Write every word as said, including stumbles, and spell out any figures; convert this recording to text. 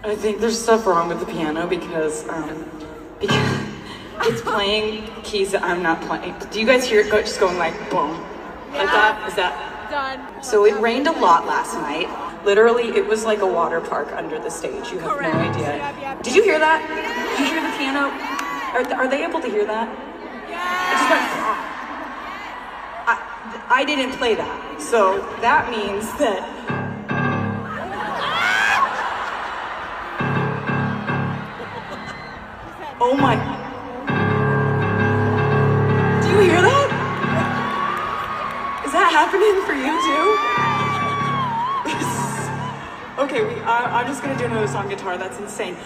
I think there's stuff wrong with the piano because, um, because it's playing keys that I'm not playing. Do you guys hear it go, just going like boom? Yeah. Like that? Is that? Done. So it rained a lot last night. Literally, it was like a water park under the stage. You have Correct. no idea. Yep, yep. Did you hear that? Did you hear the piano? Are, are they able to hear that? Yeah. It just went. I, I didn't play that, so that means that. Oh my. Do you hear that? Is that happening for you too? Okay, we, I, I'm just gonna do another song guitar. That's insane.